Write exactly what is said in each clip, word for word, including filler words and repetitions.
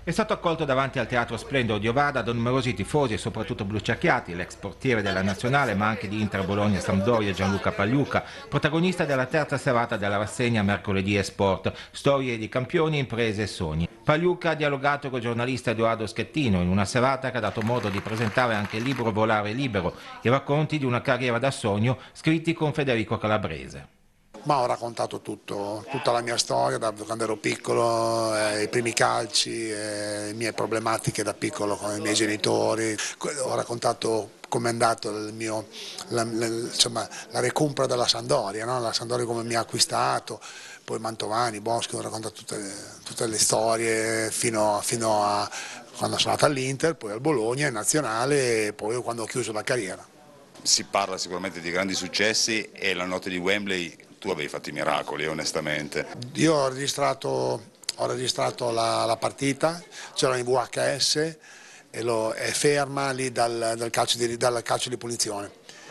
È stato accolto davanti al Teatro Splendido di Ovada da numerosi tifosi e soprattutto blucerchiati, l'ex portiere della nazionale ma anche di Inter Bologna Sampdoria Gianluca Pagliuca, protagonista della terza serata della rassegna Mercoledì e Sport, storie di campioni, imprese e sogni. Pagliuca ha dialogato con il giornalista Edoardo Schettino in una serata che ha dato modo di presentare anche il libro Volare libero, i racconti di una carriera da sogno scritti con Federico Calabrese. Ma ho raccontato tutto, tutta la mia storia da quando ero piccolo, eh, i primi calci, eh, le mie problematiche da piccolo con i miei genitori. Ho raccontato come è andato il mio, la, la, insomma, la recompra della Sampdoria, no? La Sampdoria come mi ha acquistato, poi Mantovani, Boschi, ho raccontato tutte, tutte le storie fino, fino a quando sono andato all'Inter, poi al Bologna, in Nazionale e poi quando ho chiuso la carriera. Si parla sicuramente di grandi successi e la notte di Wembley tu avevi fatto i miracoli, onestamente. Io ho registrato, ho registrato la, la partita, c'era in V H S e lo, è ferma lì dal, dal, calcio di, dal calcio di punizione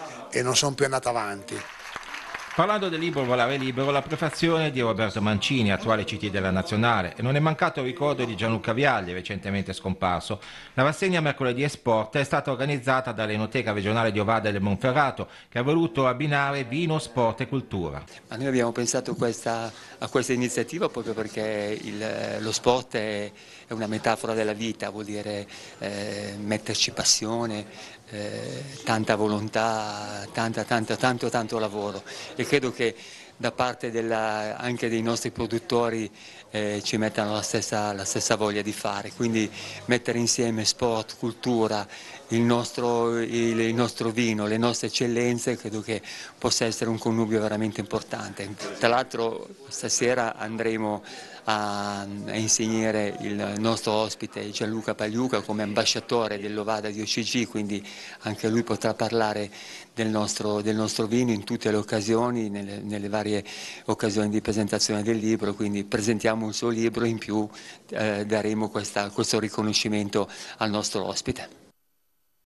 e non sono più andata avanti. Parlando del libro Volare libero, la prefazione di Roberto Mancini, attuale C T della Nazionale, e non è mancato il ricordo di Gianluca Vialli, recentemente scomparso. La rassegna Mercoledì e Sport è stata organizzata dall'Enoteca regionale di Ovada e del Monferrato, che ha voluto abbinare vino, sport e cultura. Ma noi abbiamo pensato questa, a questa iniziativa proprio perché il, lo sport è, è una metafora della vita, vuol dire eh, metterci passione, eh, tanta volontà, tanta, tanta, tanto, tanto lavoro. E credo che da parte della, anche dei nostri produttori eh, ci mettano la stessa, la stessa voglia di fare, quindi mettere insieme sport, cultura, il nostro, il, il nostro vino, le nostre eccellenze, credo che possa essere un connubio veramente importante. Tra l'altro stasera andremo a, a insignire il nostro ospite Gianluca Pagliuca come ambasciatore dell'Ovada di O C G, quindi anche lui potrà parlare del nostro, del nostro vino in tutte le occasioni, nelle, nelle varie occasioni di presentazione del libro, quindi presentiamo il suo libro, in più eh, daremo questa, questo riconoscimento al nostro ospite.